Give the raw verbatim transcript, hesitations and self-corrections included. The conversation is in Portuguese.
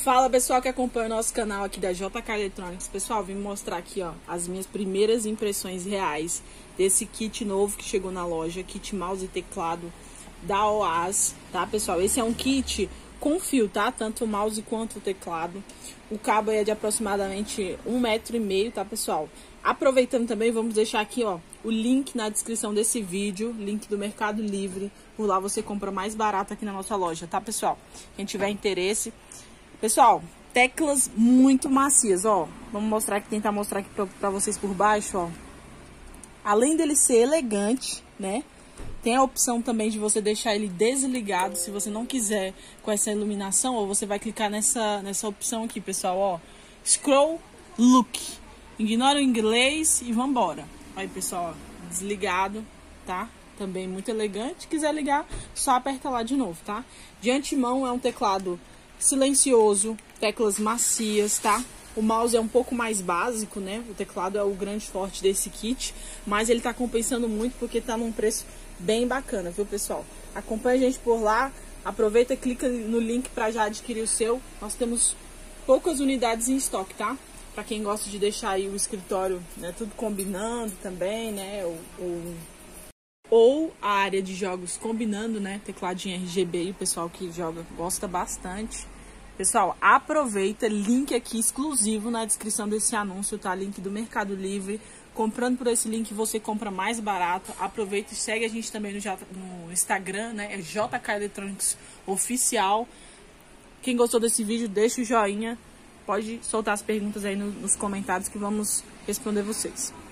Fala pessoal que acompanha o nosso canal aqui da J K Electronics. Pessoal, vim mostrar aqui ó, as minhas primeiras impressões reais desse kit novo que chegou na loja, kit mouse e teclado da Oaz, tá pessoal? Esse é um kit com fio, tá? Tanto o mouse quanto o teclado. O cabo é de aproximadamente um metro e meio, tá pessoal? Aproveitando também, vamos deixar aqui ó, o link na descrição desse vídeo, link do Mercado Livre. Por lá você compra mais barato aqui na nossa loja, tá pessoal? Quem tiver interesse. Pessoal, teclas muito macias, ó. Vamos mostrar aqui, tentar mostrar aqui pra, pra vocês por baixo, ó. Além dele ser elegante, né? Tem a opção também de você deixar ele desligado, se você não quiser com essa iluminação, ou você vai clicar nessa, nessa opção aqui, pessoal, ó. Scroll Look. Ignora o inglês e vambora. Aí, pessoal, ó, desligado, tá? Também muito elegante. Se quiser ligar, só aperta lá de novo, tá? De antemão é um teclado silencioso, teclas macias, tá? O mouse é um pouco mais básico, né? O teclado é o grande forte desse kit, mas ele tá compensando muito porque tá num preço bem bacana, viu, pessoal? Acompanha a gente por lá, aproveita e clica no link para já adquirir o seu. Nós temos poucas unidades em estoque, tá? Para quem gosta de deixar aí o escritório, né, tudo combinando também, né? Ou, ou, ou a área de jogos combinando, né? Tecladinho R G B, o pessoal que joga gosta bastante. Pessoal, aproveita, link aqui exclusivo na descrição desse anúncio, tá? Link do Mercado Livre. Comprando por esse link você compra mais barato. Aproveita e segue a gente também no, no Instagram, né? É J K Electronics Oficial. Quem gostou desse vídeo, deixa o joinha. Pode soltar as perguntas aí no, nos comentários que vamos responder vocês.